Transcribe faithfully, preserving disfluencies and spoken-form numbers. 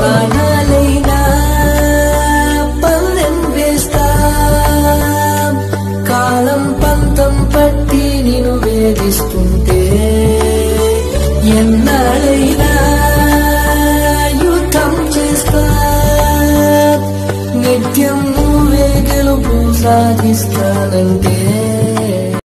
ప్రాణాలైనా పల్లెం వేస్తా కాలం పంతం పట్టి నిన్ను వేధిస్తుంటే ఎన్నాళ్ళైనా యుద్ధం చేస్తా నిత్యం నువ్వే గెలుపు సాధిస్తానంటే